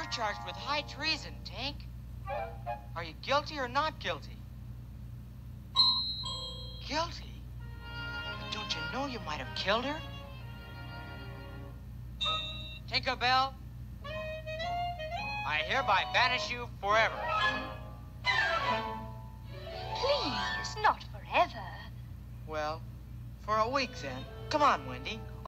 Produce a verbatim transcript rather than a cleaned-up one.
You're charged with high treason, Tink. Are you guilty or not guilty? Guilty? But don't you know you might have killed her? Tinkerbell, I hereby banish you forever. Please, not forever. Well, for a week then. Come on, Wendy.